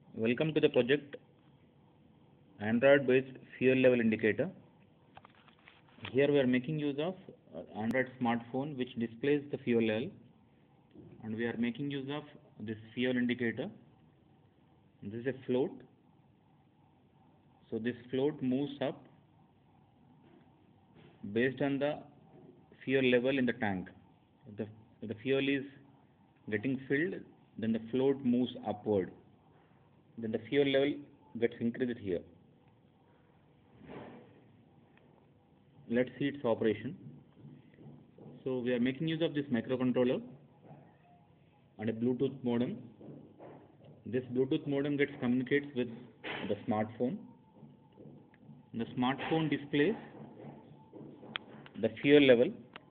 Welcome to the project Android based fuel level indicator. Here we are making use of Android smartphone which displays the fuel level, and we are making use of this fuel indicator. This is a float, so this float moves up based on the fuel level in the tank. If the fuel is getting filled, then the float moves upward, then the fuel level gets increased here. Let's see its operation. So we are making use of this microcontroller and a Bluetooth modem. This Bluetooth modem communicates with the smartphone. The smartphone displays the fuel level,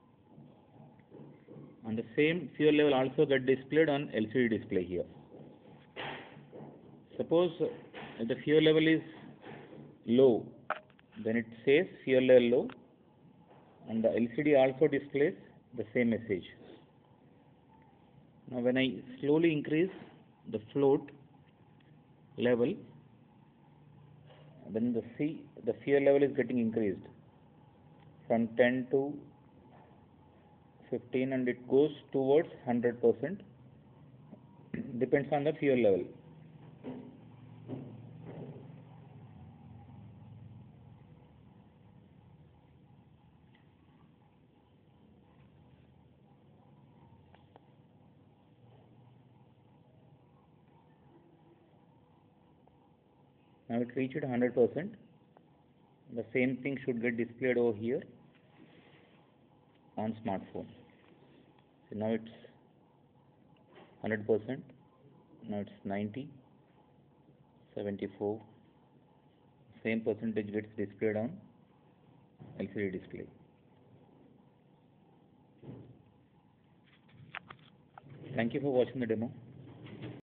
and the same fuel level also gets displayed on LCD display here. Suppose if the fuel level is low, then it says fuel level low, and the LCD also displays the same message. Now when I slowly increase the float level, then the fuel level is getting increased from 10 to 15, and it goes towards 100%. Depends on the fuel level. Now it reached 100%. The same thing should get displayed over here on smartphone. So now it's 100%. Now it's 90, 74. Same percentage gets displayed on LCD display. Thank you for watching the demo.